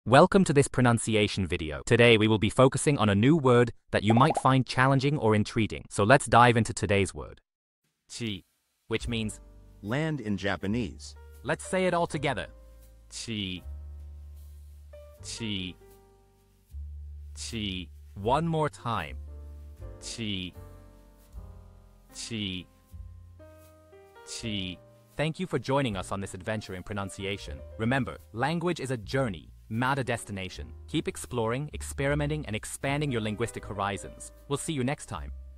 Welcome to this pronunciation video. Today we will be focusing on a new word that you might find challenging or intriguing. So let's dive into today's word. Chi, which means land in Japanese. Let's say it all together. Chi. Chi. Chi. One more time. Chi. Chi. Chi. Thank you for joining us on this adventure in pronunciation. Remember, language is a journey, not a destination. Keep exploring, experimenting, and expanding your linguistic horizons. We'll see you next time.